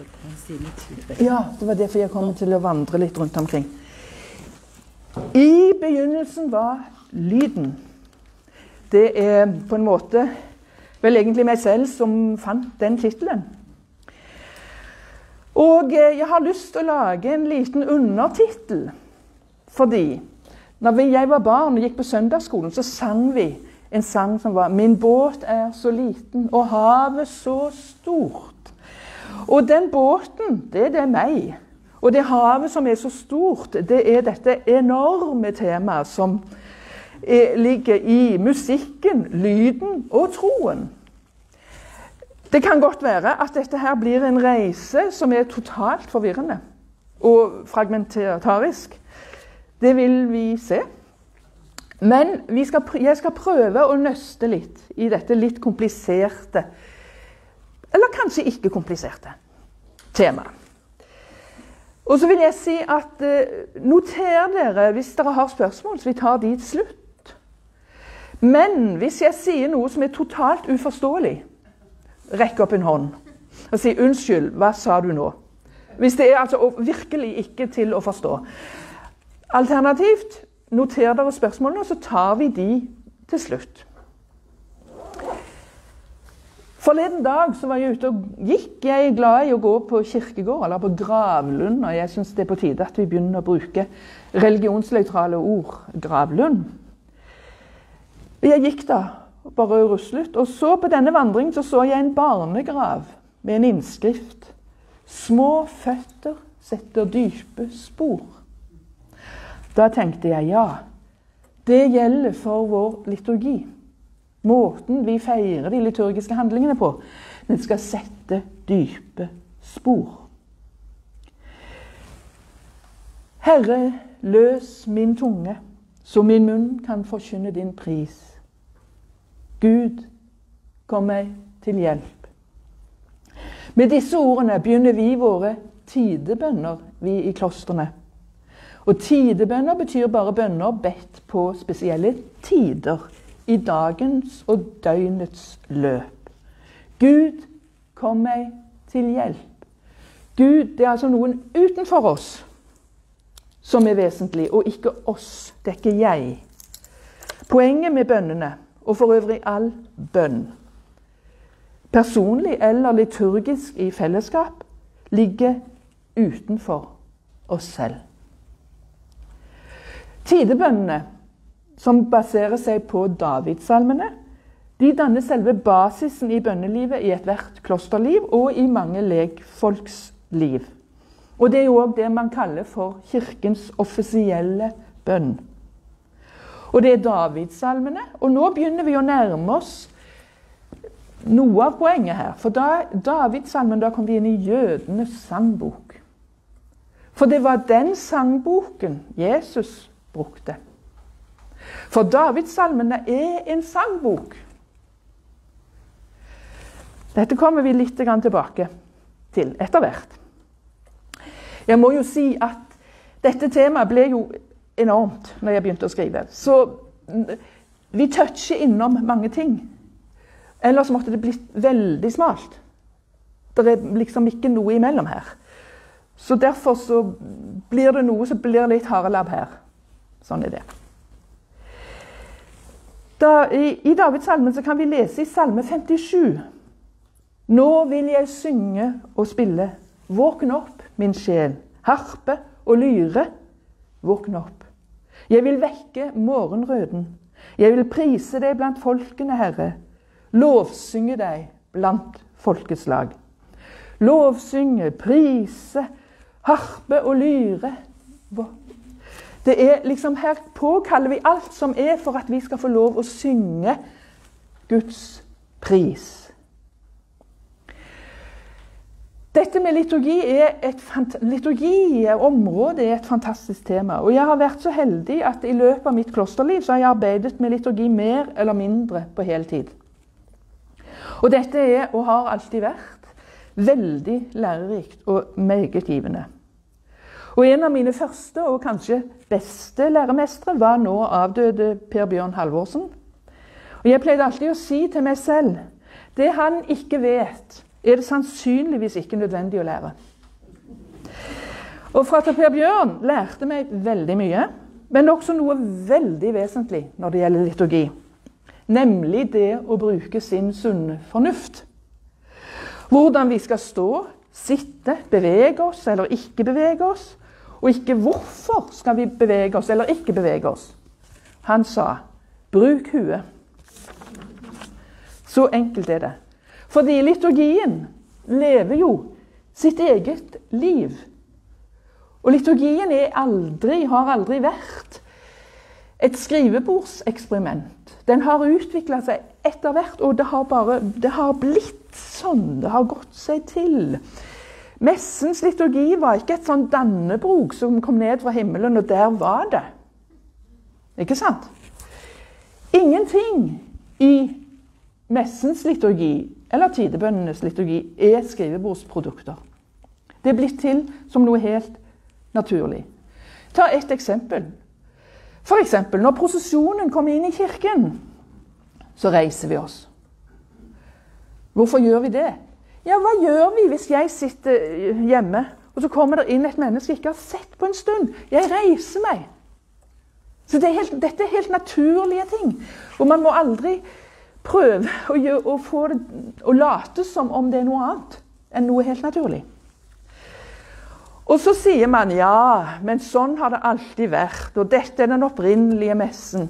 Ja, det var derfor jeg kom til å vandre litt rundt omkring. I begynnelsen var lyden. Det er på en måte vel egentlig meg selv som fant den titelen. Og jeg har lyst til å lage en liten undertitel, fordi når jeg var barn og gikk på søndagsskolen, så sang vi en sang som var «Min båt er så liten, og havet så stort». Og den båten, det er meg. Og det havet som er så stort, det er dette enorme temaet som ligger i musikken, lyden og troen. Det kan godt være at dette her blir en reise som er totalt forvirrende og fragmentarisk. Det vil vi se. Men jeg skal prøve å nøste litt i dette litt kompliserte, eller kanskje ikke kompliserte, temaet. Og så vil jeg si at noter dere hvis dere har spørsmål, så vi tar de til slutt. Men hvis jeg sier noe som er totalt uforståelig, rekk opp en hånd og si unnskyld, hva sa du nå? Hvis det er altså virkelig ikke til å forstå. Alternativt, noter dere spørsmålene, og så tar vi de til slutt. Forleden dag så var jeg ute og gikk. Jeg er glad i å gå på kirkegård, eller på gravlund, og jeg synes det er på tide at vi begynner å bruke religionsnøytrale ord, gravlund. Jeg gikk da, bare ruslet, og så på denne vandringen så jeg en barnegrav med en innskrift. Små føtter setter dype spor. Da tenkte jeg, ja, det gjelder for vår liturgi. Måten vi feirer de liturgiske handlingene på, den skal sette dype spor. Herre, løs min tunge, så min munn kan forkynne din pris. Gud, kom meg til hjelp. Med disse ordene begynner vi våre tidebønner, vi i klostrene. Og tidebønner betyr bare bønner bedt på spesielle tider i dagens og døgnets løp. Gud, kom meg til hjelp. Gud, det er altså noen utenfor oss som er vesentlig, og ikke oss, det er ikke jeg. Poenget med bønnene, og for øvrig all bønn, personlig eller liturgisk i fellesskap, ligger utenfor oss selv. Tidebønnene, som baserer seg på Davidsalmene, de danner selve basisen i bønnelivet i ethvert klosterliv og i mange legfolks liv. Og det er jo også det man kaller for kirkens offisielle bønn. Og det er Davidsalmene, og nå begynner vi å nærme oss noe av poenget her. For Davidsalmen, da kom vi inn i jødenes sangbok. For det var den sangboken Jesus brukte. For Davidsalmene er en sangbok. Dette kommer vi litt tilbake til etter hvert. Jeg må jo si at dette temaet ble jo enormt når jeg begynte å skrive. Så vi toucher innom mange ting. Ellers måtte det bli veldig smalt. Det er liksom ikke noe imellom her. Så derfor så blir det noe, så blir det litt harelabb her. Sånn er det. I Davidsalmen så kan vi lese i salme 57. Nå vil jeg synge og spille. Våkn opp, min sjel. Harpe og lyre. Våkn opp. Jeg vil vekke morgenrøden. Jeg vil prise deg blant folkene, Herre. Lovsynge deg blant folkeslag. Lovsynge, prise, harpe og lyre. Det er liksom her påkaller vi alt som er for at vi skal få lov å synge Guds pris. Dette med liturgi området er et fantastisk tema. Og jeg har vært så heldig at i løpet av mitt klosterliv så har jeg arbeidet med liturgi mer eller mindre på heltid. Og dette er, og har alltid vært, veldig lærerikt og meget givende. Og en av mine første og kanskje beste læremestre var nå avdøde Per Bjørn Halvorsen. Og jeg pleide alltid å si til meg selv, det han ikke vet, er det sannsynligvis ikke nødvendig å lære. Og fra Per Bjørn lærte meg veldig mye, men også noe veldig vesentlig når det gjelder liturgi. Nemlig det å bruke sin sunne fornuft. Hvordan vi skal stå, sitte, bevege oss eller ikke bevege oss, og ikke hvorfor skal vi bevege oss eller ikke bevege oss. Han sa, bruk huet. Så enkelt er det. Fordi liturgien lever jo sitt eget liv. Og liturgien har aldri vært et skrivebordseksperiment. Den har utviklet seg etter hvert, og det har blitt sånn. Det har gått seg til. Messens liturgi var ikke et sånn dannebrog som kom ned fra himmelen, og der var det. Ikke sant? Ingenting i messens liturgi, eller tidebønnenes liturgi, er skrivebordsprodukter. Det er blitt til som noe helt naturlig. Ta et eksempel. For eksempel, når prosesjonen kommer inn i kirken, så reiser vi oss. Hvorfor gjør vi det? Ja, hva gjør vi hvis jeg sitter hjemme, og så kommer det inn et menneske jeg ikke har sett på en stund? Jeg reiser meg. Så dette er helt naturlige ting. Og man må aldri prøve å late som om det er noe annet enn noe helt naturlig. Og så sier man, ja, men sånn har det alltid vært, og dette er den opprinnelige messen.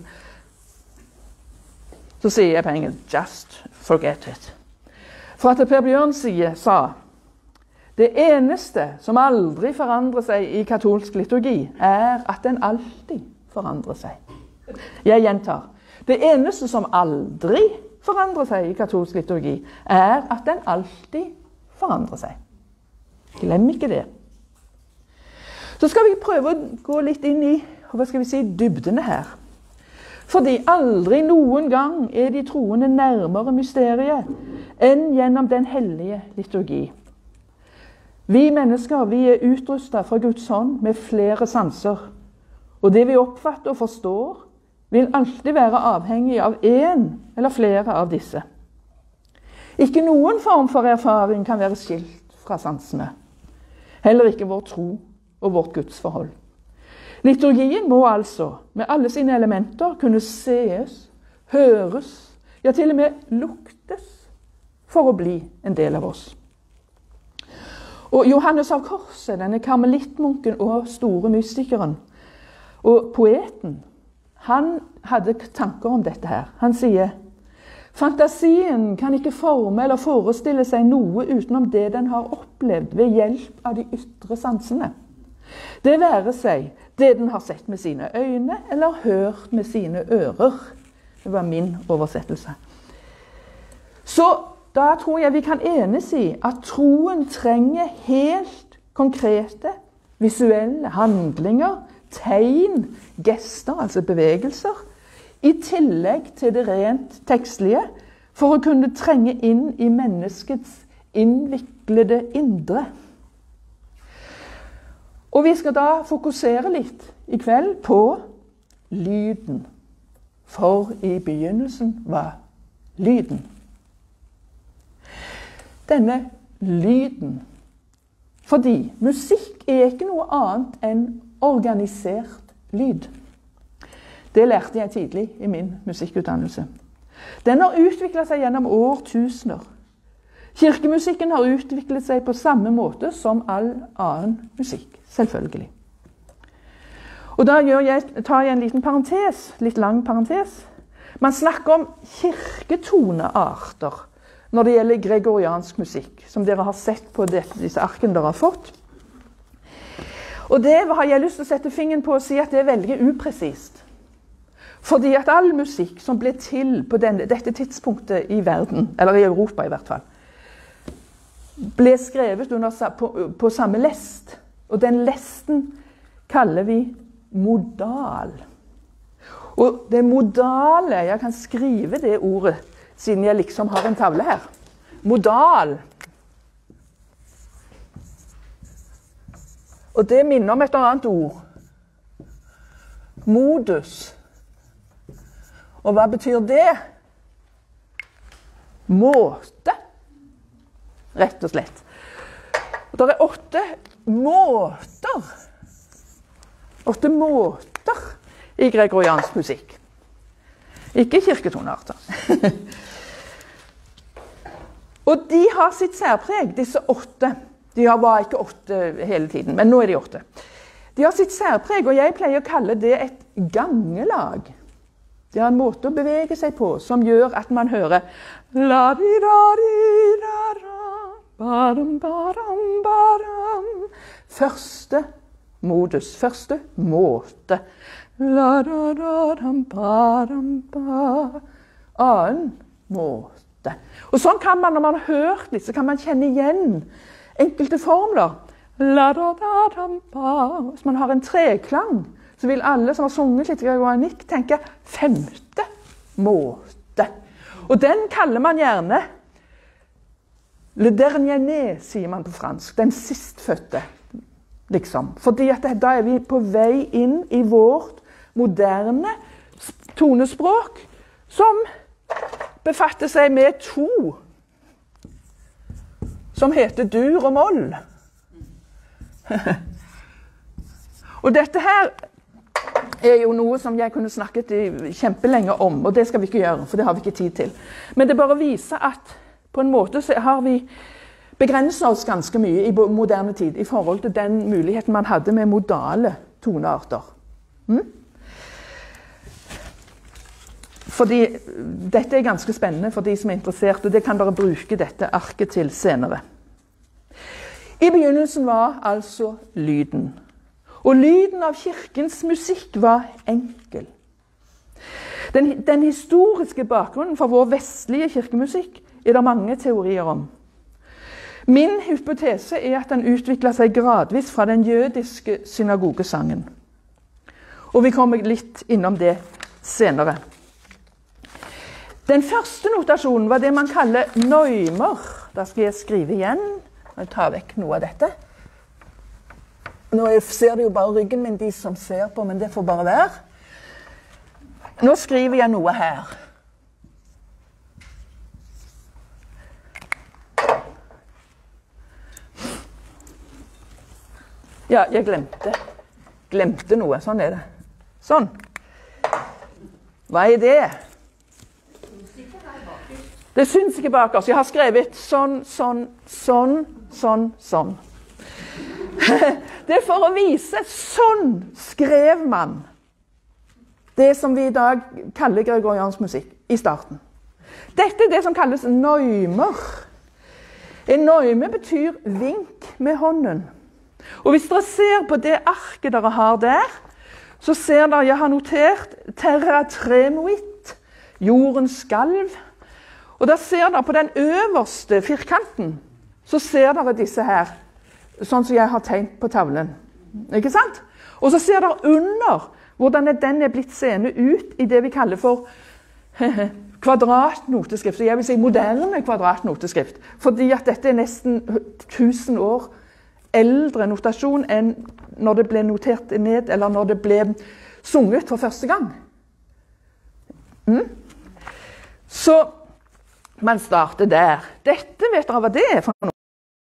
Så sier jeg på engelsk, just forget it. For at Per Bjørn sa, det eneste som aldri forandrer seg i katolsk liturgi, er at den alltid forandrer seg. Jeg gjentar, det eneste som aldri forandrer seg i katolsk liturgi, er at den alltid forandrer seg. Glem ikke det. Så skal vi prøve å gå litt inn i dybdene her. Fordi aldri noen gang er de troende nærmere mysteriet enn gjennom den hellige liturgi. Vi mennesker, vi er utrustet fra Guds hånd med flere sanser. Og det vi oppfatter og forstår, vil alltid være avhengig av en eller flere av disse. Ikke noen form for erfaring kan være skilt fra sansene. Heller ikke vår tro og vårt gudsforhold. Liturgien må altså, med alle sine elementer, kunne sees, høres, ja til og med luktes, for å bli en del av oss. Og Johannes av Korset, denne karmelittmunken og store mystikeren, og poeten, han hadde tanker om dette her. Han sier, fantasien kan ikke forme eller forestille seg noe utenom det den har opplevd ved hjelp av de ytre sansene. Det være seg det den har sett med sine øyne eller hørt med sine ører. Det var min oversettelse. Så da tror jeg vi kan enes i at troen trenger helt konkrete, visuelle handlinger, tegn, gester, altså bevegelser, i tillegg til det rent tekstlige, for å kunne trenge inn i menneskets innviklede indre. Og vi skal da fokusere litt i kveld på lyden. For i begynnelsen var lyden. Denne lyden. Fordi musikk er ikke noe annet enn organisert lyd. Det lærte jeg tidlig i min musikkutdannelse. Den har utviklet seg gjennom årtusener. Kirkemusikken har utviklet seg på samme måte som all annen musikk, selvfølgelig. Og da tar jeg en liten parentes, litt lang parentes. Man snakker om kirketonearter når det gjelder gregoriansk musikk, som dere har sett på disse arkene dere har fått. Og det har jeg lyst til å sette fingeren på og si at det er veldig upresist. Fordi at all musikk som ble til på dette tidspunktet i verden, eller i Europa i hvert fall, ble skrevet på samme lest. Og den lesten kaller vi modal. Og det modale, jeg kan skrive det ordet, siden jeg liksom har en tavle her. Modal. Og det minner om et annet ord. Modus. Og hva betyr det? Måte. rett og slett. Og det er 8 måter. 8 måter i gregoriansk musikk. Ikke kirketonearter. Og de har sitt særpreg, disse 8. De var ikke 8 hele tiden, men nå er de 8. De har sitt særpreg, og jeg pleier å kalle det et gangelag. De har en måte å bevege seg på som gjør at man hører første modus, første måte. Annen måte. Og sånn kan man, når man har hørt litt, så kan man kjenne igjen enkelte formler. Hvis man har en treklang, så vil alle som har sunget litt gregorianikk tenke 5. måte. Og den kaller man gjerne le dernier né, sier man på fransk. Den sistfødte, liksom. Fordi at da er vi på vei inn i vårt moderne tonespråk, som befatter seg med 2, som heter dur og moll. Og dette her er jo noe som jeg kunne snakket kjempelenge om, og det skal vi ikke gjøre, for det har vi ikke tid til. Men det bare viser at på en måte så har vi begrenset oss ganske mye i moderne tid i forhold til den muligheten man hadde med modale tonearter. Fordi dette er ganske spennende for de som er interessert, og det kan dere bruke dette arket til senere. I begynnelsen var altså lyden. Og lyden av kirkens musikk var enkel. Den historiske bakgrunnen for vår vestlige kirkemusikk er det mange teorier om. Min hypotese er at den utviklet seg gradvis fra den jødiske synagogesangen. Og vi kommer litt innom det senere. Den første notasjonen var det man kaller neumer. Da skal jeg skrive igjen. Jeg tar vekk noe av dette. Nå ser det jo bare ryggen min, de som ser på, men det får bare være. Nå skriver jeg noe her. Ja, jeg glemte noe. Sånn er det. Sånn. Hva er det? Det syns ikke bak oss. Jeg har skrevet sånn, sånn, sånn, sånn, sånn. Det er for å vise, sånn skrev man det som vi i dag kaller gregoriansk musikk i starten. Dette er det som kalles neumer. En neume betyr vink med hånden. Og hvis dere ser på det arket dere har der, så ser dere, jeg har notert terra tremoit, jorden skalv. Og da ser dere på den øverste firkanten, så ser dere disse her, sånn som jeg har tegnet på tavlen. Ikke sant? Og så ser dere under hvordan den er blitt seende ut i det vi kaller for kvadratnoteskrift. Så jeg vil si moderne kvadratnoteskrift. Fordi at dette er nesten 1000 år eldre notasjon enn når det ble notert ned, eller når det ble sunget for første gang. Så man starter der. Dette vet dere hva det er for noe?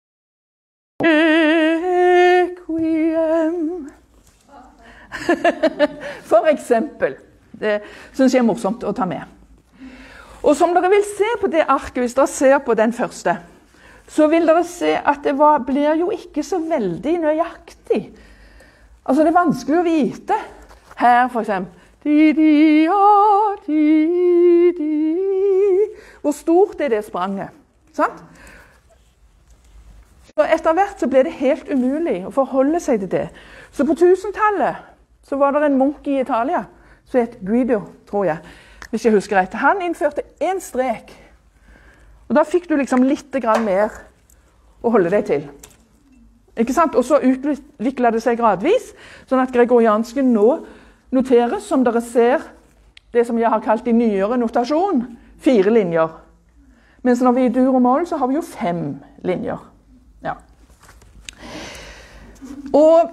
Requiem. For eksempel. Det synes jeg er morsomt å ta med. Og som dere vil se på det arket, hvis dere ser på den første, så vil dere se at det blir jo ikke så veldig nøyaktig. Altså det er vanskelig å vite. Her for eksempel. Hvor stort er det spranget? Sant? Så etter hvert så ble det helt umulig å forholde seg til det. Så på 1000-tallet så var det en munk i Italia, som het Guido, tror jeg, hvis jeg husker rett. Han innførte en strek. Og da fikk du liksom litt grann mer å holde deg til. Ikke sant? Og så utviklet det seg gradvis, sånn at gregorianske nå noteres, som dere ser, det som jeg har kalt i nyere notasjon, 4 linjer. Mens når vi er i dur og moll, så har vi jo 5 linjer. Ja. Og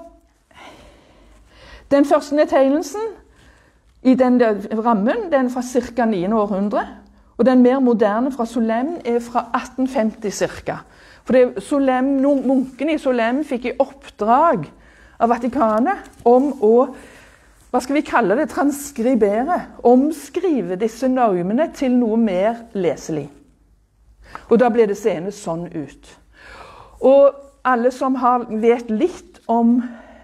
den første nedtegnelsen i den rammen, den er fra ca. 9. århundre, og den mer moderne fra Solem er fra 1850 ca. Munkene i Solem fikk i oppdrag av Vatikanet om å, hva skal vi kalle det, transkribere, omskrive disse normene til noe mer leselig. Og da ble det seende sånn ut. Og alle som vet litt om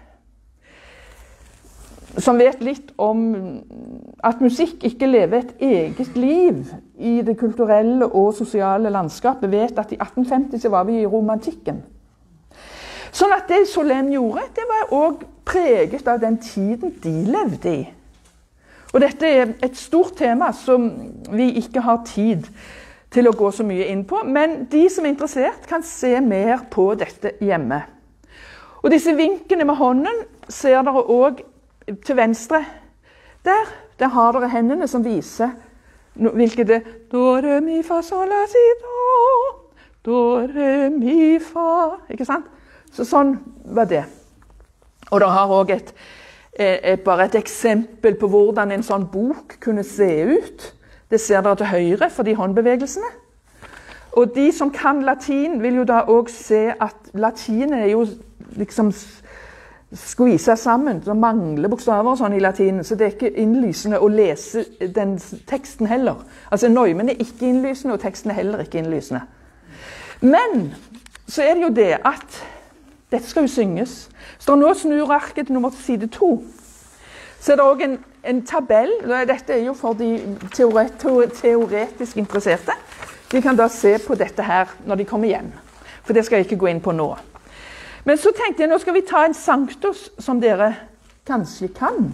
at musikk ikke lever et eget liv i det kulturelle og sosiale landskapet, vet at i 1850 så var vi i romantikken. Sånn at det Solem gjorde, det var også preget av den tiden de levde i. Og dette er et stort tema som vi ikke har tid til å gå så mye inn på, men de som er interessert kan se mer på dette hjemme. Og disse vinkene med hånden ser dere også til venstre. Der har dere hendene som viser hvilket det do, re, mi, fa, sol, la, si, do, re, mi, fa, ikke sant? Så sånn var det. Og dere har også bare et eksempel på hvordan en sånn bok kunne se ut. Det ser dere til høyre for de håndbevegelsene. Og de som kan latin vil jo da også se at latin er jo liksom skviset sammen. Det mangler bokstaver og sånn i latinen, så det er ikke innlysende å lese den teksten heller. Altså normen er ikke innlysende, og teksten er heller ikke innlysende. Men så er det jo det at dette skal jo synges. Så da nå snur arket nummer til side 2. Så er det også en tabell. Dette er jo for de teoretisk interesserte. De kan da se på dette her når de kommer hjem. For det skal jeg ikke gå inn på nå. Men så tenkte jeg, nå skal vi ta en sanktus som dere kanskje kan.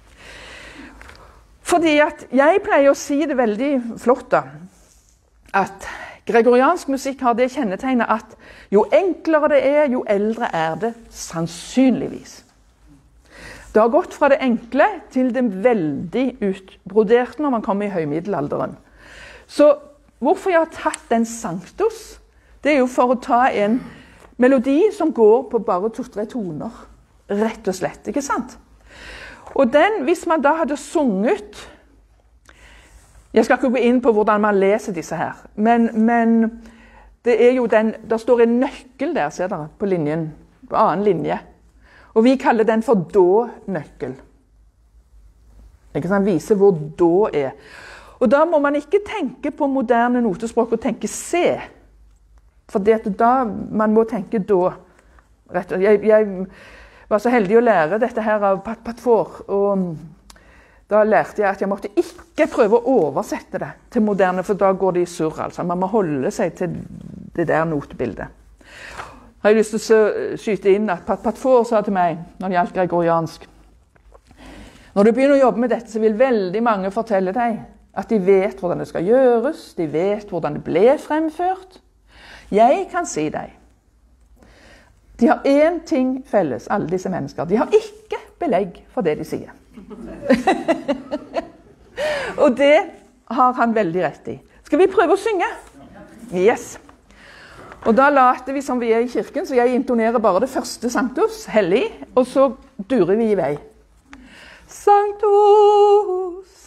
Fordi at jeg pleier å si det veldig flott da, at gregoriansk musikk har det kjennetegnet at jo enklere det er, jo eldre er det sannsynligvis. Det har gått fra det enkle til det veldig utbroderte når man kommer i høymiddelalderen. Så hvorfor jeg har tatt den sanktus, det er jo for å ta en melodi som går på bare 2-3 toner, rett og slett, ikke sant? Og den, hvis man da hadde sunget, jeg skal ikke gå inn på hvordan man leser disse her, men det er jo den, der står en nøkkel der, ser dere, på linjen, på annen linje. Og vi kaller den for då-nøkkel. Ikke sant? Vise hvor då er. Og da må man ikke tenke på moderne notespråk og tenke se. For det da man må tenke da. Jeg var så heldig å lære dette her av Pat-Pat-For, og da lærte jeg at jeg måtte ikke prøve å oversette det til moderne, for da går det i surr, altså. Man må holde seg til det der notebildet. Jeg har lyst til å skyte inn at Pat-Pat-For sa til meg, når det gjaldt gregoriansk, når du begynner å jobbe med dette, så vil veldig mange fortelle deg at de vet hvordan det skal gjøres, de vet hvordan det ble fremført. Jeg kan si deg, de har én ting felles, alle disse mennesker. De har ikke belegg for det de sier. Og det har han veldig rett i. Skal vi prøve å synge? Yes. Og da later vi som vi er i kirken, så jeg intonerer bare det første sanktus, hellig, og så durer vi i vei. Sanctus,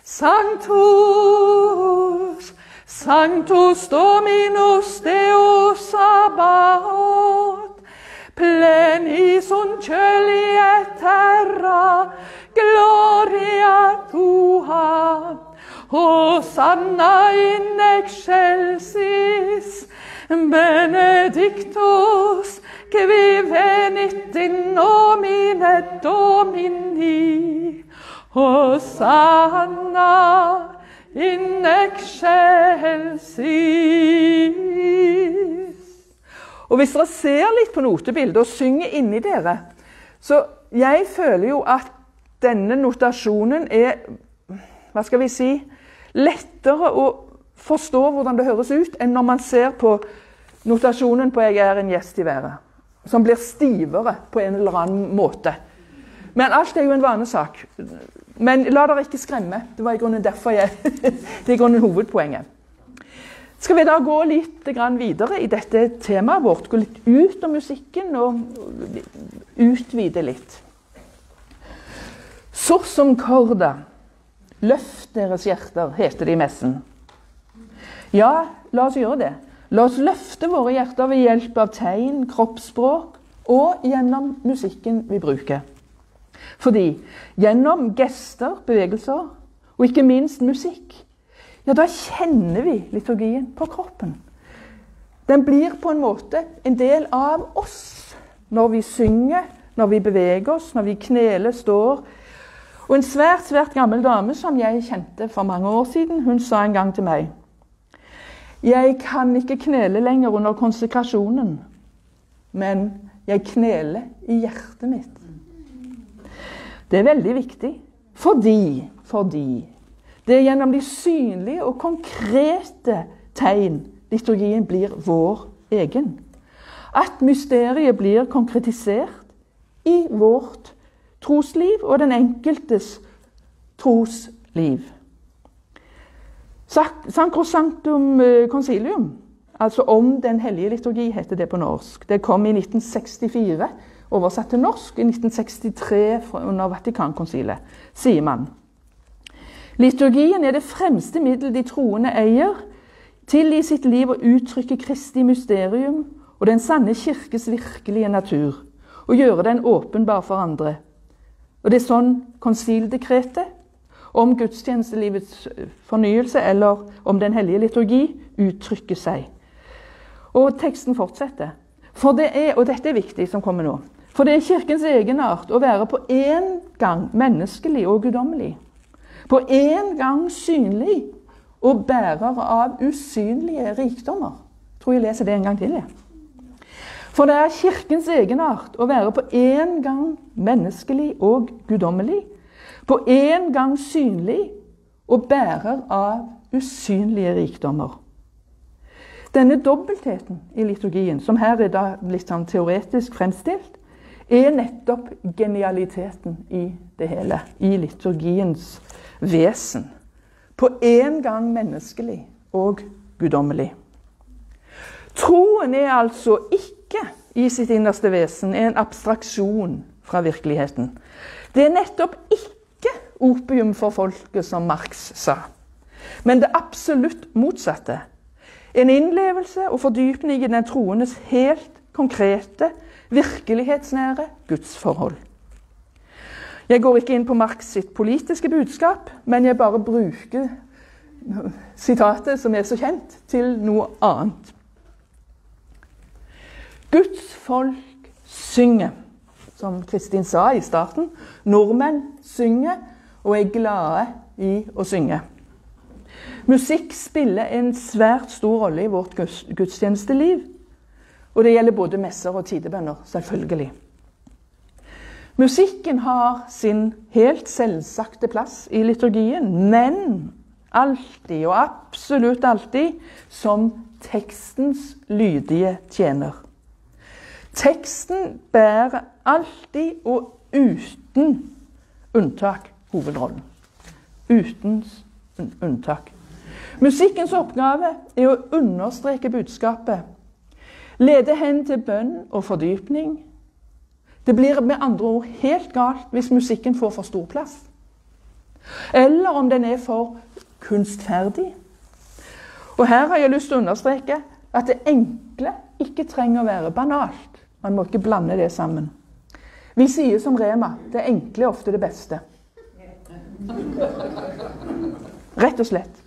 Sanctus, Sanctus Dominus Deus Sabaoth, plenis unceli et terra, gloria tua, Hosanna in excelsis, benedictus, qui venit in nomine Domini, Hosanna in excelsis. Og hvis dere ser litt på notebildet og synger inni dere, så jeg føler jo at denne notasjonen er, hva skal vi si, lettere å forstå hvordan det høres ut, enn når man ser på notasjonen på «Jeg er en gjest i været», som blir stivere på en eller annen måte. Men alt er jo en vanesak. Men la dere ikke skremme. Det var i grunnen derfor det er i grunnen hovedpoenget. Skal vi da gå litt videre i dette temaet vårt, gå litt ut av musikken og utvide litt. Sursum corda, løft deres hjerter, heter det i messen. Ja, la oss gjøre det. La oss løfte våre hjerter ved hjelp av tegn, kroppsspråk og gjennom musikken vi bruker. Fordi gjennom gester, bevegelser og ikke minst musikk, ja, da kjenner vi liturgien på kroppen. Den blir på en måte en del av oss når vi synger, når vi beveger oss, når vi kneler, står. Og en svært gammel dame som jeg kjente for mange år siden, hun sa en gang til meg: «Jeg kan ikke knele lenger under konsekrasjonen, men jeg kneler i hjertet mitt.» Det er veldig viktig, fordi det er gjennom de synlige og konkrete tegn liturgien blir vår egen. At mysteriet blir konkretisert i vårt trosliv og den enkeltes trosliv. Sacrosanctum Concilium, altså om den hellige liturgi, heter det på norsk. Det kom i 1964, oversatt til norsk i 1963 under Vatikankoncilet, sier man. Liturgien er det fremste middel de troende eier til i sitt liv å uttrykke Kristi mysterium og den sanne kirkes virkelige natur, og gjøre den åpenbar for andre. Og det er sånn konsildekretet om gudstjenestelivets fornyelse eller om den hellige liturgi uttrykker seg. Og teksten fortsetter. For det er, og dette er viktig som kommer nå, for det er kirkens egenart å være på en gang menneskelig og guddommelig, på en gang synlig og bærer av usynlige rikdommer. Jeg tror jeg leser det en gang til. For det er kirkens egenart å være på en gang menneskelig og guddommelig, på en gang synlig og bærer av usynlige rikdommer. Denne dobbeltheten i liturgien, som her er da litt sånn teoretisk fremstilt, er nettopp genialiteten i det hele, i liturgiens vesen. På en gang menneskelig og guddommelig. Troen er altså ikke i sitt innerste vesen en abstraksjon fra virkeligheten. Det er nettopp ikke opium for folket, som Marx sa, men det absolutt motsatte. En innlevelse og fordypning i den troendes helt konkrete, virkelighetsnære gudsforhold. Jeg går ikke inn på Marx sitt politiske budskap, men jeg bare bruker sitatet som er så kjent, til noe annet. Guds folk synger, som Kristin sa i starten. Nordmenn synger og er glade i å synge. Musikk spiller en svært stor rolle i vårt gudstjenesteliv, og det gjelder både messer og tidebønner, selvfølgelig. Musikken har sin helt selvsagte plass i liturgien, men alltid og absolutt alltid som tekstens lydige tjener. Teksten bærer alltid og uten unntak hovedrollen. Uten unntak. Musikkens oppgave er å understreke budskapet, lede hen til bønn og fordypning. Det blir med andre ord helt galt hvis musikken får for stor plass. Eller om den er for kunstferdig. Og her har jeg lyst til å understreke at det enkle ikke trenger å være banalt. Man må ikke blande det sammen. Vi sier som Rema, det enkle er ofte det beste. Rett og slett.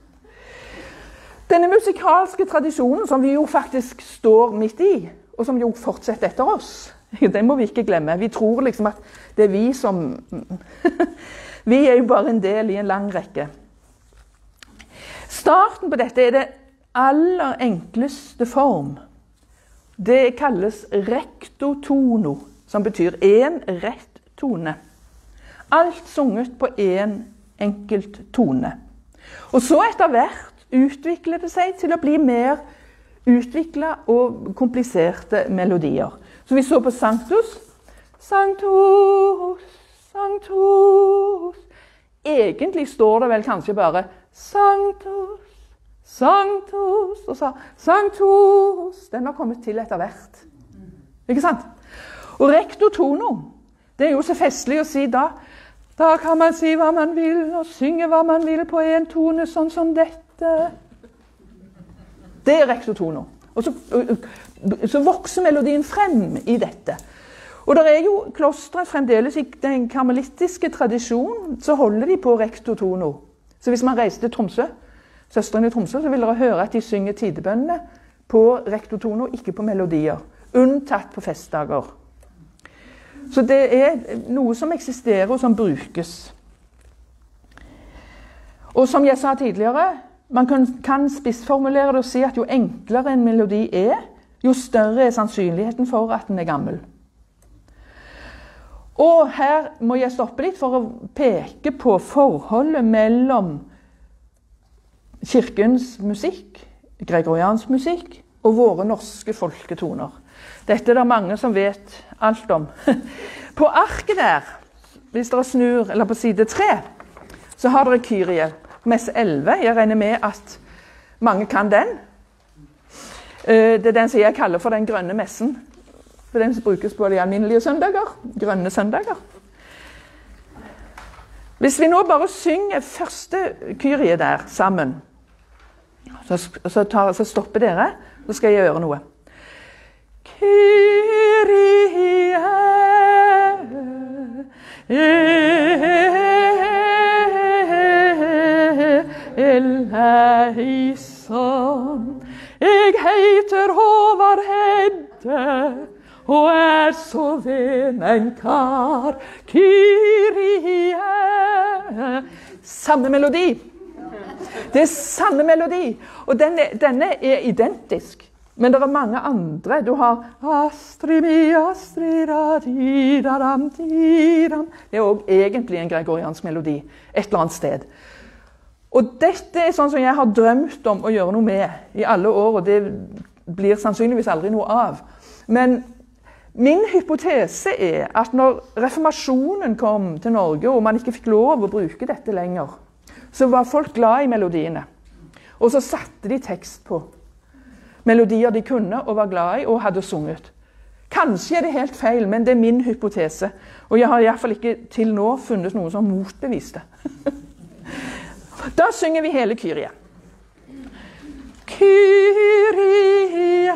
Denne musikalske tradisjonen som vi jo faktisk står midt i, og som jo fortsetter etter oss, det må vi ikke glemme. Vi tror liksom at det er vi som... Vi er jo bare en del i en lang rekke. Starten på dette er det aller enkleste form. Det kalles recto tono, som betyr en rett tone. Alt sunget på en enkelt tone. Og så etter hvert utvikler det seg til å bli mer utviklet og kompliserte melodier. Så vi så på Sanctus. Sanctus, Sanctus. Egentlig står det vel kanskje bare Sanctus, Sanctus, og så Sanctus. Den har kommet til etter hvert. Ikke sant? Og recto tono, det er jo så festlig å si da. Da kan man si hva man vil, og synge hva man vil på en tone, sånn som dette. Det er recto tono. Og så vokser melodien frem i dette. Og det er jo klostre fremdeles i den karmelittiske tradisjonen, så holder de på recto tono. Så hvis man reiser til Tromsø, søstrene i Tromsø, så vil dere høre at de synger tidebønnene på recto tono, ikke på melodier. Unntatt på festdager. Så det er noe som eksisterer og som brukes. Og som jeg sa tidligere, man kan spissformulere det og si at jo enklere en melodi er, jo større er sannsynligheten for at den er gammel. Og her må jeg stoppe litt for å peke på forholdet mellom kirkens musikk, gregoriansk musikk, og våre norske folketoner. Dette er det mange som vet alt om. På arket der, hvis dere snur, eller på side 3, så har dere Kyrie, messe 11. Jeg regner med at mange kan den. Det er den som jeg kaller for den grønne messen. For den som brukes på de alminnelige søndager. Grønne søndager. Hvis vi nå bare synger første Kyrie der sammen, så stopper dere, så skal jeg gjøre noe. Kyrie eleison. Jeg heter Håvard Hedde og er så ven en kar. Kyrie. Samme melodi. Det er samme melodi. Og denne er identisk. Men det er mange andre. Du har Astrid mi, Astrid da, di da dam, di dam. Det er også egentlig en gregoriansk melodi. Et eller annet sted. Og dette er sånn som jeg har drømt om å gjøre noe med i alle år, og det blir sannsynligvis aldri noe av. Men min hypotese er at når reformasjonen kom til Norge, og man ikke fikk lov å bruke dette lenger, så var folk glad i melodiene. Og så satte de tekst på melodier de kunne og var glad i og hadde sunget. Kanskje er det helt feil, men det er min hypotese. Og jeg har i hvert fall ikke til nå funnet noen som motbeviste. Da synger vi hele Kyrie. Kyrie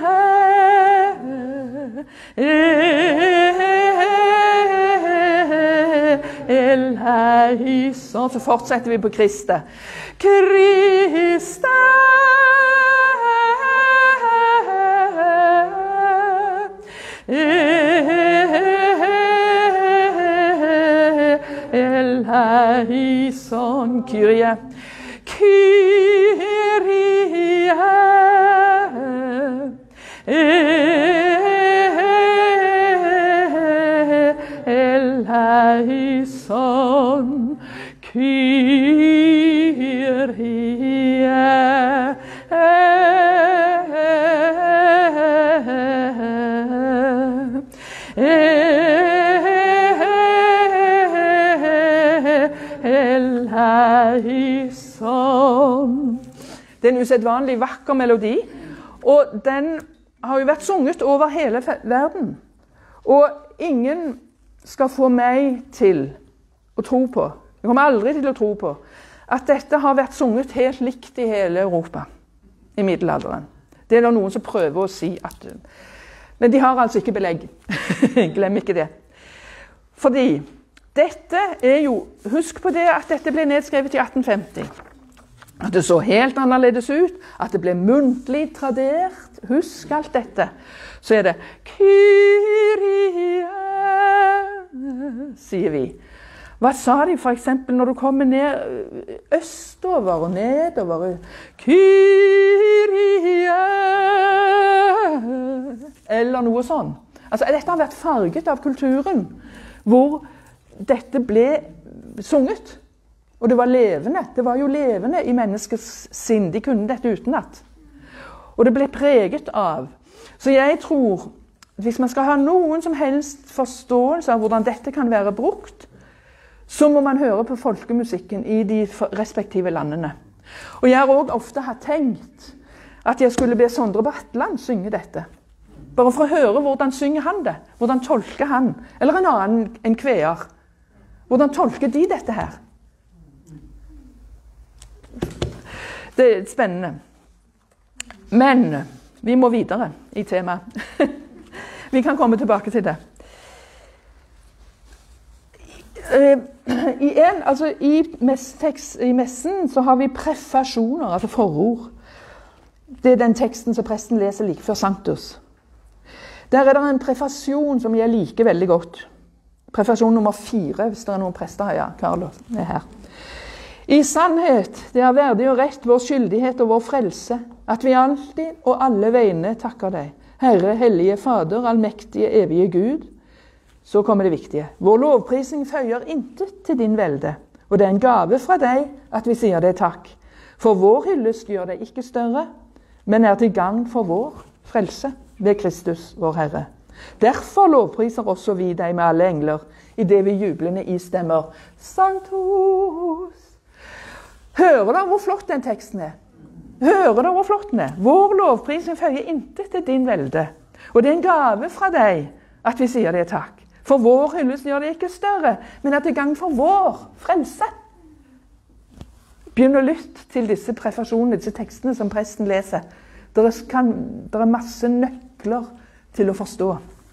eleison. Så fortsetter vi på Kriste. Kriste eleison. Kyrie. Kyrie eleison. Kyrie eleison. Det er en usedvanlig vakker melodi, og den har jo vært sunget over hele verden. Og ingen skal få meg til å tro på, jeg kommer aldri til å tro på, at dette har vært sunget helt likt i hele Europa i middelalderen. Det er det noen som prøver å si at... Men de har altså ikke belegg. Glem ikke det. Fordi dette er jo... Husk på det at dette ble nedskrevet i 1850. At det så helt annerledes ut. At det ble muntlig tradert. Husk alt dette. Så er det Kyrie, sier vi. Hva sa de for eksempel når du kommer ned østover og nedover? Kyrie! Eller noe sånn. Altså, dette har vært farget av kulturen, hvor dette ble sunget. Og det var levende. Det var jo levende i menneskets sinn. De kunne dette utenat. Og det ble preget av. Så jeg tror, hvis man skal ha noen som helst forståelse av hvordan dette kan være brukt, så må man høre på folkemusikken i de respektive landene. Og jeg har også ofte tenkt at jeg skulle be Sondre Bratland synge dette. Bare for å høre hvordan synger han det. Hvordan tolker han? Eller en annen, en kveer. Hvordan tolker de dette her? Det er spennende. Men vi må videre i temaet. Vi kan komme tilbake til det. I messen så har vi prefasjoner, altså forord. Det er den teksten som presten leser like før Sanctus. Der er det en prefasjon som jeg liker veldig godt. Prefasjon nummer 4, hvis det er noen prester her. Ja, Carlos er her. I sannhet, det er verdig og rett, vår skyldighet og vår frelse, at vi alltid og alle vegne takker deg. Herre, hellige Fader, allmektige, evige Gud. Så kommer det viktige. Vår lovprisning føyer intet til din velde, og det er en gave fra deg at vi sier deg takk. For vår hyllest gjør deg ikke større, men er til gagn for vår frelse ved Kristus, vår Herre. Derfor lovpriser også vi deg med alle engler, i det vi jublende istemmer. Sanctus! Hører dere hvor flott den teksten er? Hører dere hvor flott den er? Vår lovprisning føyer intet til din velde, og det er en gave fra deg at vi sier deg takk. For vår hyllest gjør det ikke større, men er til gagn for vår frelse. Begynn å lytte til disse prefasjonene, disse tekstene som presten leser. Det er masse nøkler til å forstå.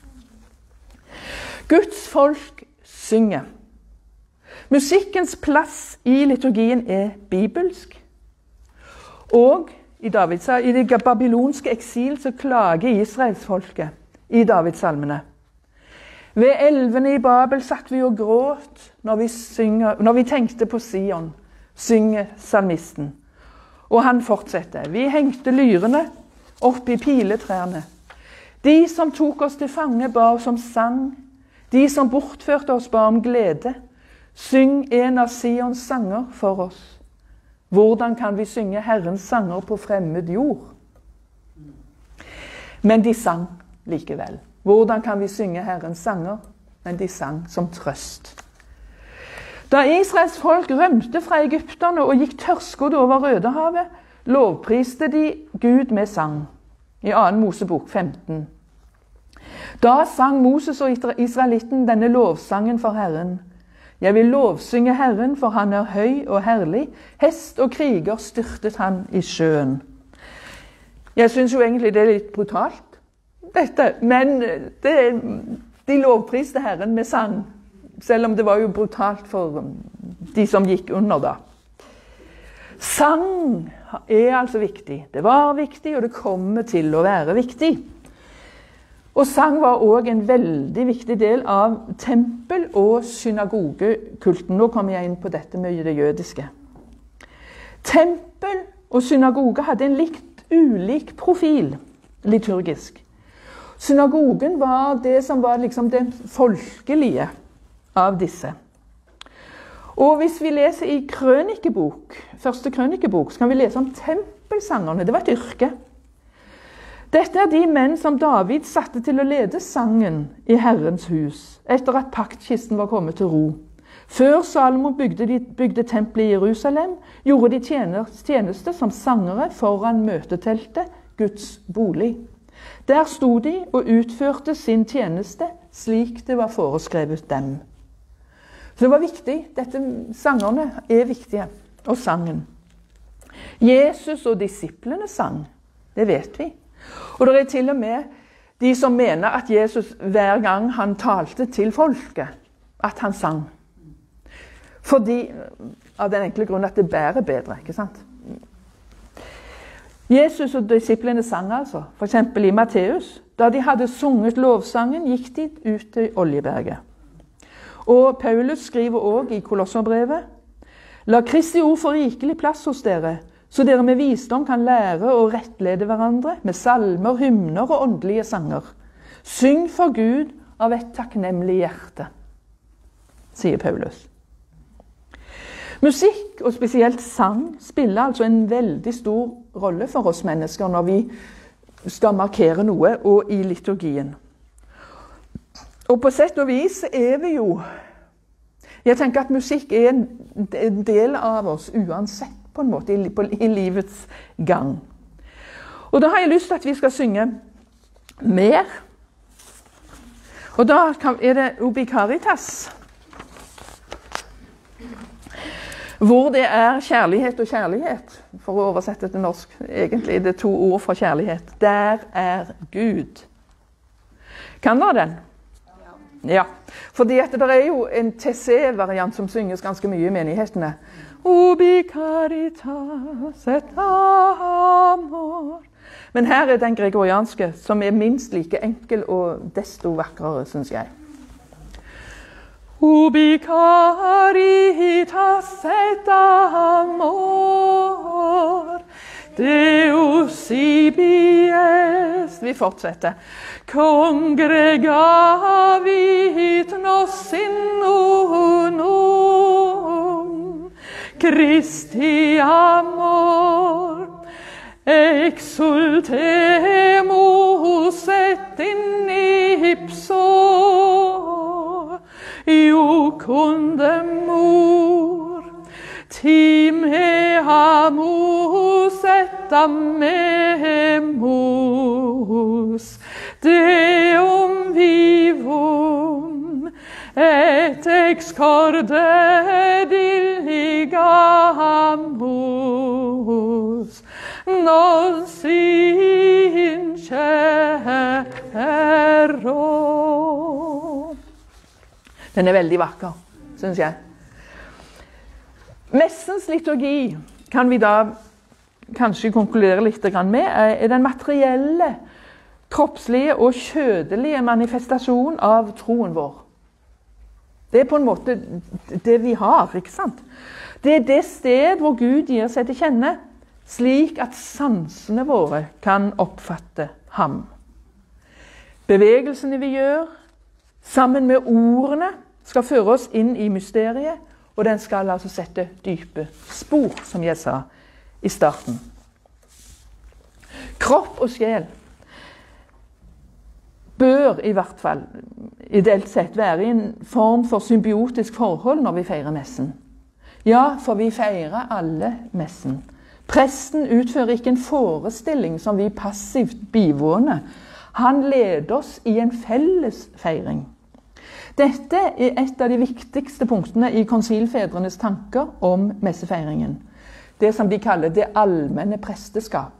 Guds folk synger. Musikkens plass i liturgien er bibelsk. Og i det babylonske eksil så klager Israelsfolket i Davidssalmene. Ved elvene i Babel satt vi og gråt når vi tenkte på Sion, synger salmisten. Og han fortsetter. Vi hengte lyrene opp i piletrærne. De som tok oss til fange ba oss om sang. De som bortførte oss ba om glede. Syng en av Sions sanger for oss. Hvordan kan vi synge Herrens sanger på fremmed jord? Men de sang likevel. Hvordan kan vi synge Herrens sanger? Men de sang som trøst. Da Israels folk rømte fra egypterne og gikk tørrskodd over Rødehavet, lovpriste de Gud med sang. I 2. Mosebok 15. Da sang Moses og israelitten denne lovsangen for Herren. Jeg vil lovsynge Herren, for han er høy og herlig. Hest og kriger styrtet han i sjøen. Jeg synes jo egentlig det er litt brutalt, dette, men de lovpriste Herren med sang, selv om det var jo brutalt for de som gikk under da. Sang er altså viktig. Det var viktig, og det kommer til å være viktig. Og sang var også en veldig viktig del av tempel- og synagogekulten. Nå kommer jeg inn på dette med det jødiske. Tempel og synagoge hadde en litt ulik profil liturgisk. Synagogen var det som var liksom det folkelige av disse. Og hvis vi leser i krønikebok, første krønikebok, så kan vi lese om tempelsangerne. Det var et yrke. Dette er de menn som David satte til å lede sangen i Herrens hus, etter at paktkisten var kommet til ro. Før Salomo bygde tempelet i Jerusalem, gjorde de tjeneste som sangere foran møteteltet, Guds bolig. Der sto de og utførte sin tjeneste slik det var foreskrevet dem. Så det var viktig. Sangerne er viktige, og sangen. Jesus og disiplene sang, det vet vi. Og det er til og med de som mener at Jesus hver gang han talte til folket, at han sang. Fordi, av den enkle grunn at det bærer bedre, ikke sant? Jesus og disiplene sang altså, for eksempel i Matteus. Da de hadde sunget lovsangen, gikk de ut til Oljeberget. Og Paulus skriver også i Kolosserbrevet: La Kristi ord få rikelig plass hos dere, så dere med visdom kan lære og rettlede hverandre med salmer, hymner og åndelige sanger. Syng for Gud av et takknemlig hjerte, sier Paulus. Musikk, og spesielt sang, spiller altså en veldig stor rolle for oss mennesker når vi skal markere noe, og i liturgien. Og på sett og vis er vi jo... Jeg tenker at musikk er en del av oss uansett, på en måte, i livets gang. Og da har jeg lyst til at vi skal synge mer. Og da er det Ubi Caritas. Hvor det er kjærlighet og kjærlighet, for å oversette til norsk, egentlig det er 2 ord for kjærlighet. Der er Gud. Kan dere den? Ja, fordi at det er jo en TC-variant som synges ganske mye i menighetene. Ubi caritas et amor. Men her er den gregorianske, som er minst like enkel og desto vakrere, synes jeg. Ubi caritas et amor, Deus ibi est. Vi fortsetter. Congregavit nos in unum, Christi amor, exultemus et in ipso, iucundemur, timeamus et amemus, Deum vivum, et excorde diligamus, nos in cielo. Den er veldig vakker, synes jeg. Messens liturgi kan vi da kanskje konkludere litt med, er den materielle, kroppslige og kjødelige manifestasjon av troen vår. Det er på en måte det vi har, ikke sant? Det er det sted hvor Gud gir seg til kjenne, slik at sansene våre kan oppfatte ham. Bevegelsene vi gjør, sammen med ordene, skal føre oss inn i mysteriet, og den skal altså sette dype spor, som jeg sa i starten. Kropp og sjel bør i hvert fall ideelt sett være i en form for symbiotisk forhold når vi feirer messen. Ja, for vi feirer alle messen. Presten utfører ikke en forestilling som vi passivt bivåner. Han leder oss i en felles feiring. Dette er et av de viktigste punktene i konsilfedrenes tanker om messefeiringen. Det som de kaller det allmenne presteskap.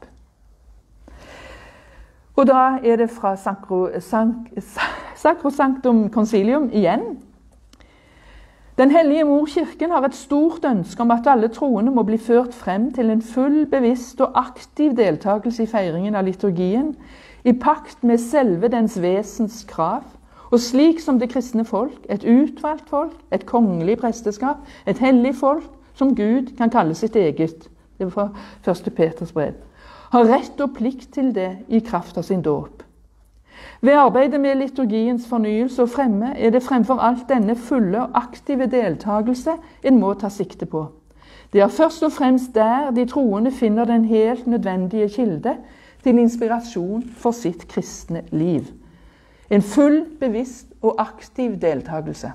Og da er det fra Sacrosanctum Concilium igjen. Den hellige morkirken har et stort ønske om at alle troende må bli ført frem til en full, bevisst og aktiv deltakelse i feiringen av liturgien, i pakt med selve dens vesens krav, og slik som det kristne folk, et utvalgt folk, et kongelig presteskap, et hellig folk, som Gud kan kalle sitt eget, det var fra 1. Peters brev, har rett og plikt til det i kraft av sin dåp. Ved arbeidet med liturgiens fornyelse og fremme er det fremfor alt denne fulle og aktive deltakelse en må ta sikte på. Det er først og fremst der de troende finner den helt nødvendige kilde til inspirasjon for sitt kristne liv. En full, bevisst og aktiv deltakelse.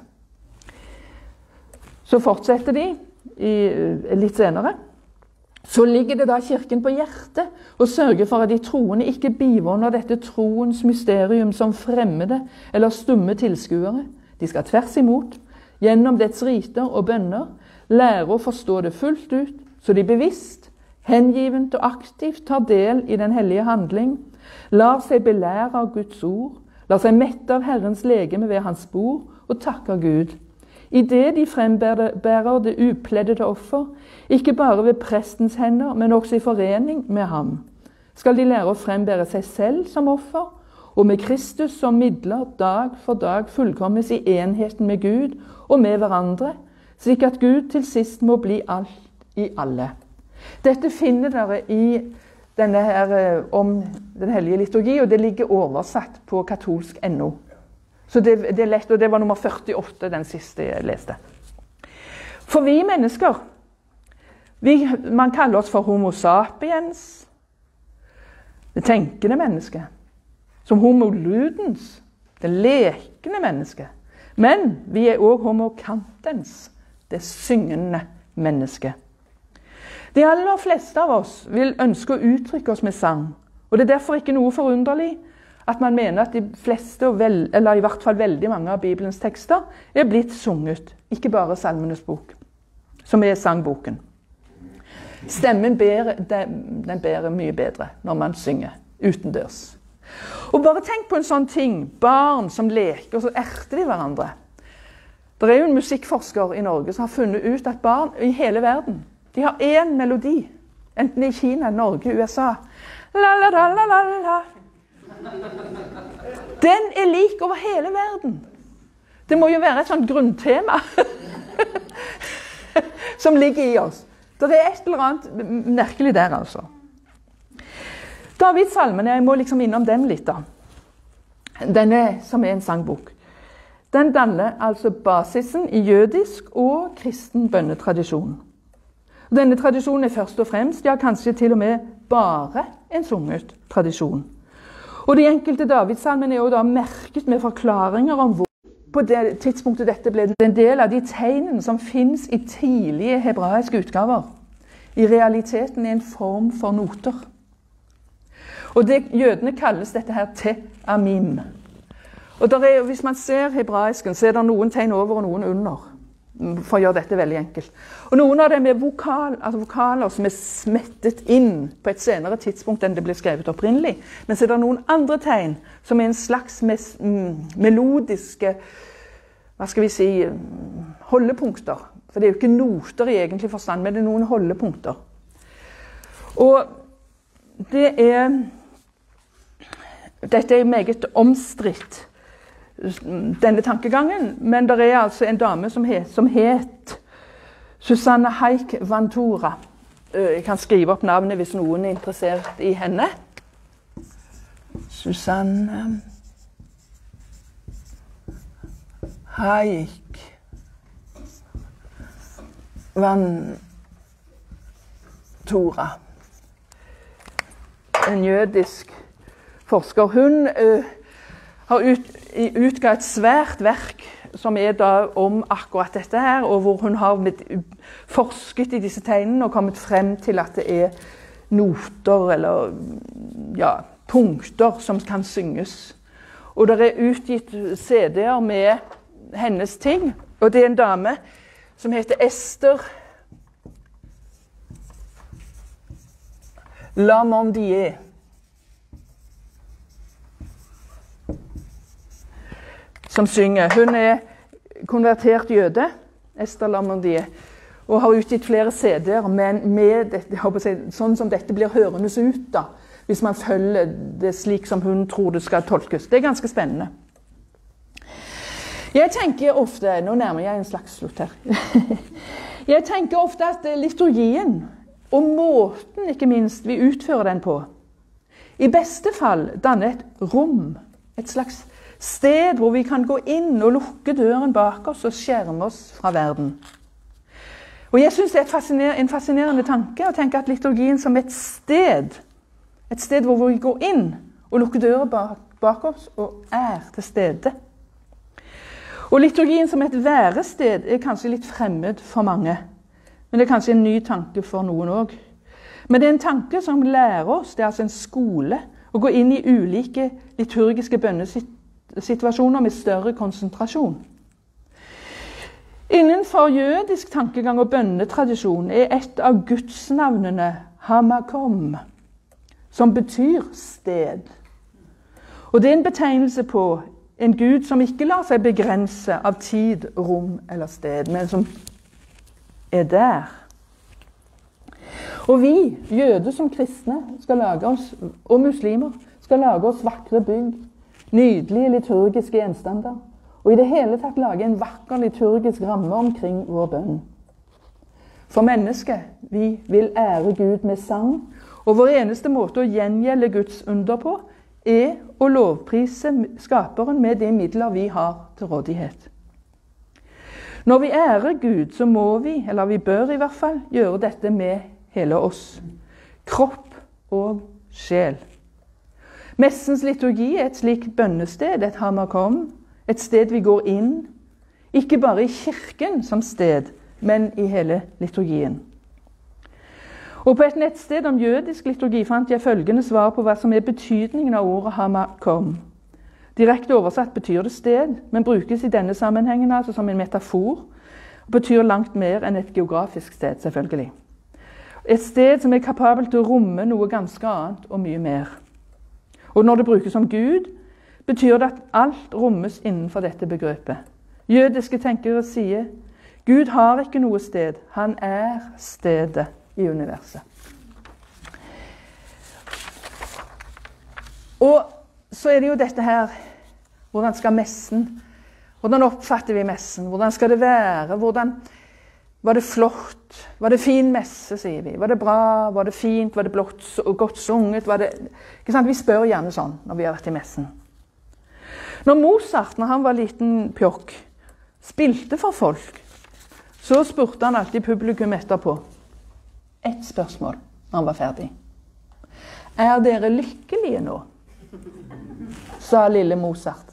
Så fortsetter de litt senere. Så ligger det da kirken på hjertet og sørger for at de troende ikke bivåner dette troens mysterium som fremmede eller stumme tilskuere. De skal tvers imot, gjennom dets riter og bønner, lære å forstå det fullt ut, så de bevisst, hengivent og aktivt tar del i den hellige handling, lar seg belære av Guds ord, lar seg mette av Herrens legeme ved hans bord og takker Gud. I det de frembærer det upleddede offer, ikke bare ved prestens hender, men også i forening med ham, skal de lære å frembære seg selv som offer, og med Kristus som midler dag for dag fullkommes i enheten med Gud og med hverandre, slik at Gud til sist må bli alt i alle. Dette finner dere i denne her om den hellige liturgi, og det ligger oversatt på katolsk.no. Så det er lett, og det var nummer 48, den siste jeg leste. For vi mennesker, man kaller oss for homo sapiens, det tenkende mennesket, som homo ludens, det lekende mennesket. Men vi er også homo cantens, det syngende mennesket. De aller fleste av oss vil ønske å uttrykke oss med sang, og det er derfor ikke noe forunderlig at man mener at de fleste, eller i hvert fall veldig mange av Bibelens tekster, er blitt sunget, ikke bare Salmenes bok. som er sangboken. Stemmen den bærer mye bedre når man synger utendørs. Og bare tenk på en sånn ting. Barn som leker, og så erter de hverandre. Det er jo en musikkforsker i Norge som har funnet ut at barn i hele verden, de har én melodi. Enten i Kina, Norge, USA. La, la, la, la, la, la. Den er lik over hele verden. Det må jo være et sånt grunntema som ligger i oss. Det er et eller annet merkelig der, altså. Davids salmen, jeg må liksom innom den litt da. Denne som er en sangbok. Den danner altså basisen i jødisk og kristen bønnetradisjon. Denne tradisjonen er først og fremst, ja kanskje til og med bare en sunget tradisjon. Og de enkelte Davidssalmen er jo da merket med forklaringer om hvor på det tidspunktet dette ble en del av de tegnene som finnes i tidlige hebraiske utgaver. I realiteten er en form for noter. Og jødene kalles dette her te-amim. Og hvis man ser hebraisken, så er det noen tegn over og noen under. For å gjøre dette veldig enkelt. Og noen av dem er vokaler som er smettet inn på et senere tidspunkt enn det ble skrevet opprinnelig. Men så er det noen andre tegn som er en slags melodiske, hva skal vi si, holdepunkter. For det er jo ikke noter i egentlig forstand, men det er noen holdepunkter. Og dette er meget omstridt, denne tankegangen, men det er altså en dame som het Susanne Haik Vantura. Jeg kan skrive opp navnet hvis noen er interessert i henne. Susanne Haik Vantura. En jødisk forsker. Hun har utga et svært verk som er da om akkurat dette her, og hvor hun har forsket i disse tegnene og kommet frem til at det er noter eller ja, punkter som kan synges. Og det er utgitt CD-er med hennes ting, og det er en dame som heter Esther Lamondier. Som synger. Hun er konvertert jøde, Esther Lamondier, og har utgitt flere CD-er, men med dette, sånn som dette blir hørendes ut da, hvis man følger det slik som hun tror det skal tolkes. Det er ganske spennende. Jeg tenker ofte, nå nærmer jeg en slags slutt her, jeg tenker ofte at liturgien, og måten ikke minst vi utfører den på, i beste fall danner et rom, et slags sted hvor vi kan gå inn og lukke døren bak oss og skjerme oss fra verden. Og jeg synes det er en fascinerende tanke å tenke at liturgien som et sted hvor vi går inn og lukker døren bak oss og er til stede. Og liturgien som et værested er kanskje litt fremmed for mange, men det er kanskje en ny tanke for noen også. Men det er en tanke som lærer oss, det er altså en skole, å gå inn i ulike liturgiske bønnesituasjoner med større konsentrasjon. Innenfor jødisk tankegang og bønnetradisjon er et av gudsnavnene Hamakom, som betyr sted. Og det er en betegnelse på en Gud som ikke lar seg begrense av tid, rom eller sted, men som er der. Og vi, jøder som kristne, skal lage oss, og muslimer, skal lage oss vakre bygg, nydelige liturgiske gjenstander, og i det hele tatt lage en vakker liturgisk ramme omkring vår bønn. For mennesket, vi vil ære Gud med sang, og vår eneste måte å gjengjelde Guds under på, er å lovprise skaperen med de midler vi har til rådighet. Når vi ærer Gud, så må vi, eller vi bør i hvert fall, gjøre dette med hele oss. Kropp og sjel. Messens liturgi er et slikt bønnested, et hamakom, et sted vi går inn, ikke bare i kirken som sted, men i hele liturgien. Og på et nettsted om jødisk liturgi fant jeg følgende svar på hva som er betydningen av ordet hamakom. Direkte oversatt betyr det sted, men brukes i denne sammenhengen altså som en metafor. og betyr langt mer enn et geografisk sted, selvfølgelig. Et sted som er kapabel til å romme noe ganske annet og mye mer. Og når det brukes som Gud, betyr det at alt rommes innenfor dette begrepet. Jødiske tenkere sier, Gud har ikke noe sted, han er stedet i universet. Og så er det jo dette her, hvordan skal messen, hvordan oppfatter vi messen, hvordan skal det være, var det flott, var det fin messe, sier vi, var det bra, var det fint, var det blått og godt sunget, var det, ikke sant? Vi spør gjerne sånn når vi har vært i messen. Når Mozart, når han var liten pjokk, spilte for folk, så spurte han alltid publikum etterpå. Et spørsmål når han var ferdig. Er dere lykkelige nå? Sa lille Mozart.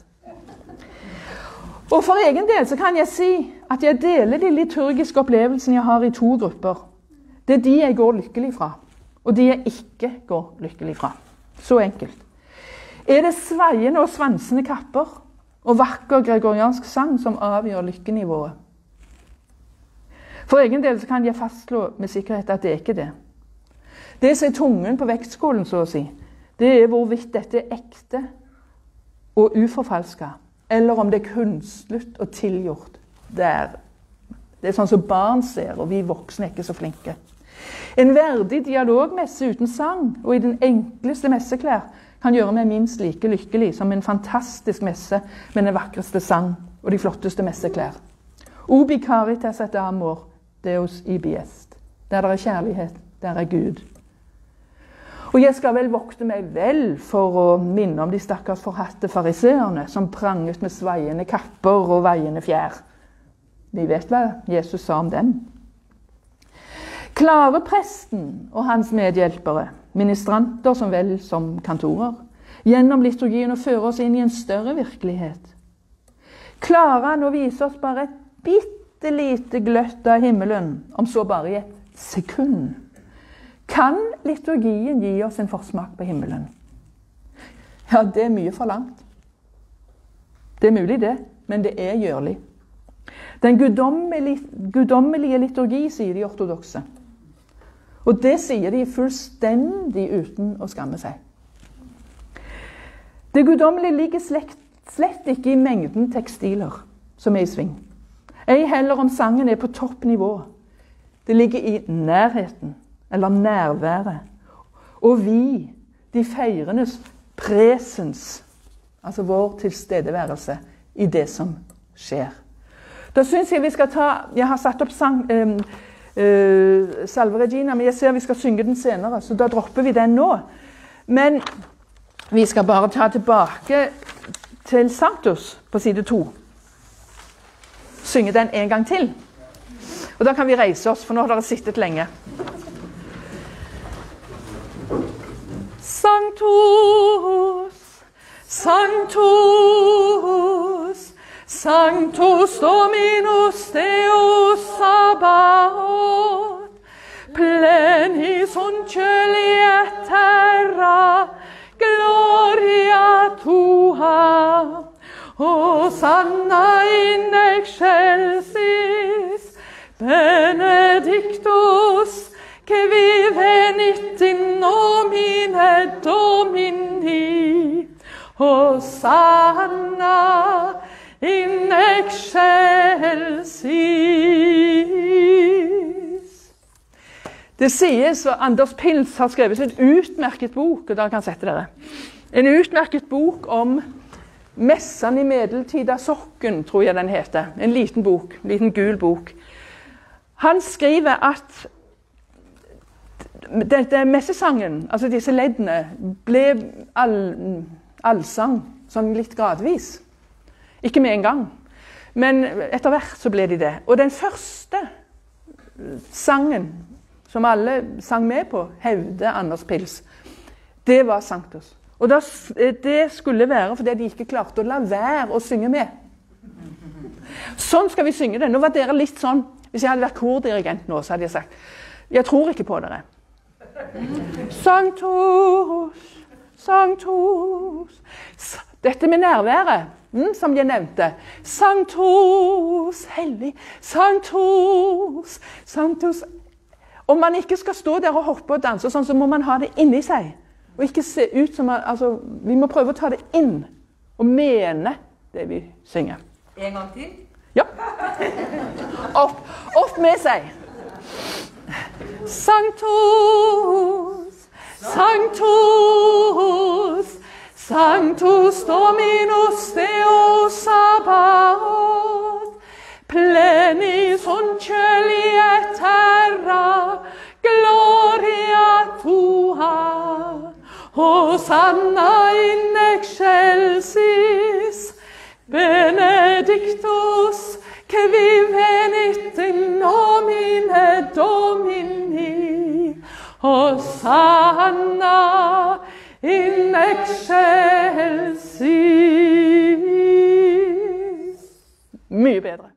Og for egen del så kan jeg si at jeg deler de liturgiske opplevelsene jeg har i to grupper. Det er de jeg går lykkelig fra, og de jeg ikke går lykkelig fra. Så enkelt. Er det sveiende og svansende kapper og vakker gregoriansk sang som avgjør lykkenivået? For egen del så kan jeg fastslå med sikkerhet at det er ikke det. Det som er tungen på vektskålen, så å si, det er hvorvidt dette er ekte og uforfalsket, eller om det er kunstlet og tilgjort. Det er sånn som barn ser, og vi voksne er ikke så flinke. En verdig dialogmesse uten sang, og i den enkleste messeklær, kan gjøre meg minst like lykkelig som en fantastisk messe med den vakreste sang og de flotteste messeklær. Ubi caritas et amor, Deus ibi est. Der det er kjærlighet, der er Gud. Og jeg skal vel vokte meg vel for å minne om de stakkars forhatte fariseerne som pranget med sveiende kapper og veiende fjær. Vi vet hva Jesus sa om dem. Klare presten og hans medhjelpere, ministranter som vel som kantorer, gjennom liturgien å føre oss inn i en større virkelighet. Klarer han å vise oss bare et bitte lite gløtt av himmelen, om så bare i et sekund? Kan liturgien gi oss en forsmak på himmelen? Ja, det er mye for langt. Det er mulig det, men det er gjørlig. Den guddommelige liturgi, sier de ortodokse. Og det sier de fullstendig uten å skamme seg. Det guddommelige ligger slett ikke i mengden tekstiler som er i sving. Ei heller om sangen er på toppnivå. Det ligger i nærheten, eller nærværet. Og vi, de feirendes presens, altså vår tilstedeværelse i det som skjer. Da synes jeg vi skal ta, jeg har satt opp Salve Regina, men jeg ser vi skal synge den senere, så da dropper vi den nå. Men vi skal bare ta tilbake til Sanctus på side 2. Synge den en gang til. Og da kan vi reise oss, for nå har dere sittet lenge. Sanctus, Sanctus, Sanctus Dominus Deus Sabaoth, plenis unceli et terra, gloria tua, Hosanna in excelsis, benedictus, que venit in nomine Domini, Hosanna in excelsis. Det sies, og Anders Pils har skrevet en utmerket bok, og dere kan sette dere. En utmerket bok om messene i medeltida sokken, tror jeg den heter. En liten bok, en liten gul bok. Han skriver at dette messesangen, altså disse leddene, ble allsang sånn litt gradvis. Ikke med en gang, men etter hvert så ble de det. Og den første sangen som alle sang med på, hevde Anders Pils, det var Sanctus. Og det skulle være fordi de ikke klarte å la være å synge med. Sånn skal vi synge det. Nå var dere litt sånn, hvis jeg hadde vært kordirigent nå, så hadde jeg sagt, jeg tror ikke på dere. Sanctus, Sanctus. Dette med nærværet, som jeg nevnte. Sanctus, hellig, Sanctus, Sanctus. Om man ikke skal stå der og hoppe og danse, sånn, så må man ha det inni seg. Og ikke se ut som altså, vi må prøve å ta det inn og mene det vi synger. En gang til? Ja. Opp med seg. Sanctus, Sanctus, Sanctus Dominus Deus Sabaoth, plenis unceli et terra, gloria tua, Hosanna in excelsis, benedictus que venit in nomine Domini, Hosanna in excelsis. Mye bedre.